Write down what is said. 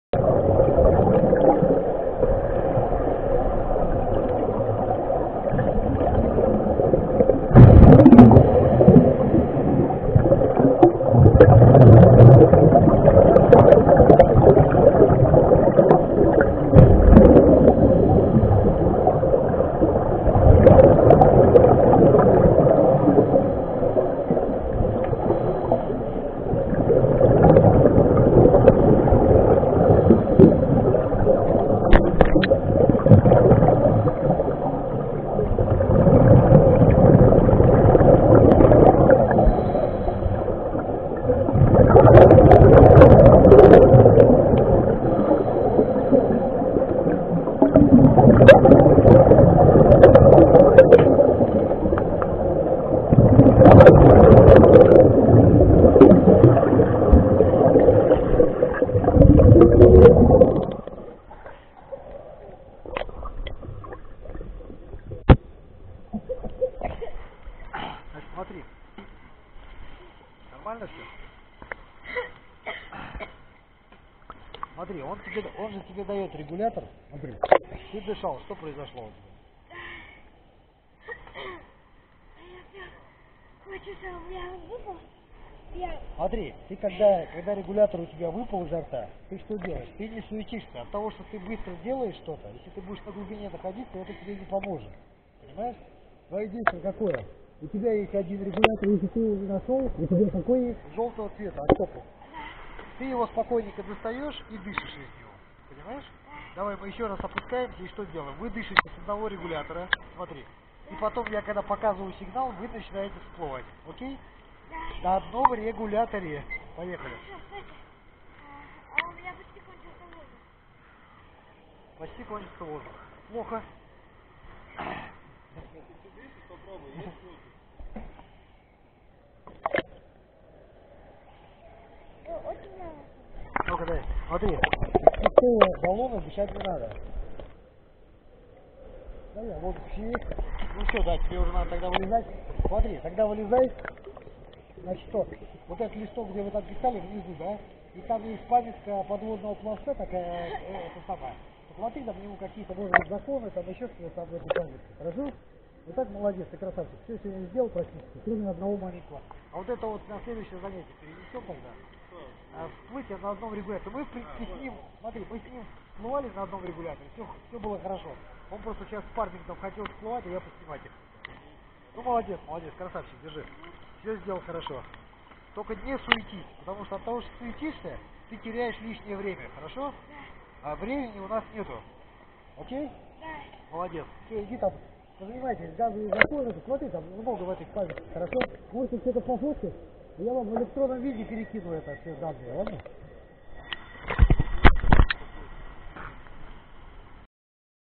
Смотри, нормально все? Смотри, он же тебе дает регулятор. Смотри, ты дышал, что произошло у тебя? Смотри, ты когда регулятор у тебя выпал изо рта, ты что делаешь? Ты не суетишься. От того, что ты быстро делаешь что-то, если ты будешь на глубине находиться, это тебе не поможет. Понимаешь? Твое действие какое? У тебя есть один регулятор, если ты его не нашел, у тебя какой есть? Желтого цвета, оттопу. Ты его спокойненько достаешь и дышишь из него. Понимаешь? Давай мы еще раз опускаемся и что делаем? Вы дышите с одного регулятора, смотри. И потом я когда показываю сигнал, вы начинаете всплывать. Окей? На одном регуляторе. Поехали. А у меня почти кончился воздух. Почти кончится воздух. Плохо. Попробуй, есть воздух? Очень мало. Ну-ка дай. Смотри. Из пустого баллона дышать не надо. Да, воздух есть. Ну все, да, тебе уже надо тогда вылезать. Смотри, тогда вылезай. Значит что? Вот этот листок, где вы там писали, внизу, да? И там есть памятка подводного пласта, такая, это самое. Посмотри, там в него какие-то, может быть, законы, там еще что-то там в этой памятке. Хорошо? Вот так молодец, ты красавчик. Все сегодня сделал практически, кроме одного маленького. А вот это вот на следующее занятие перенесем тогда. Всплытие на одном регуляторе. Мы, в принципе, с ним, смотри, мы с ним всплывали на одном регуляторе, все было хорошо. Он просто сейчас с парником хотел всплывать, а я поснимать их. Ну, молодец, молодец, красавчик, держи. Все сделал хорошо. Только не суетись, потому что от того, что суетишься, ты теряешь лишнее время, хорошо? А времени у нас нету. Окей? Да. Молодец. Все, иди там, позанимайтесь, газовые законы, смотри, там много в этих памятях, хорошо? Можете что-то пофоткать, я вам в электронном виде перекину это все данные, ладно?